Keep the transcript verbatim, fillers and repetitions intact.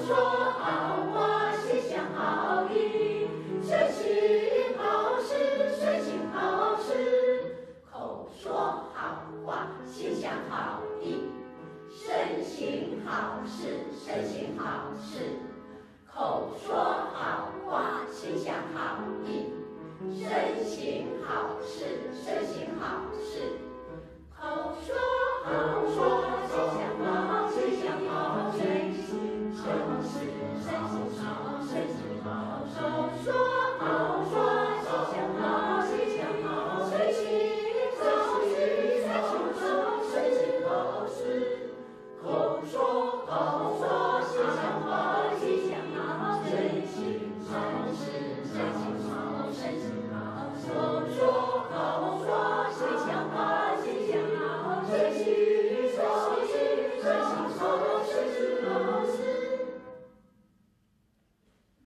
说好话，心想好意，身行好事，身行好事。口说好话，心想好意，身行好事，身行好事。口说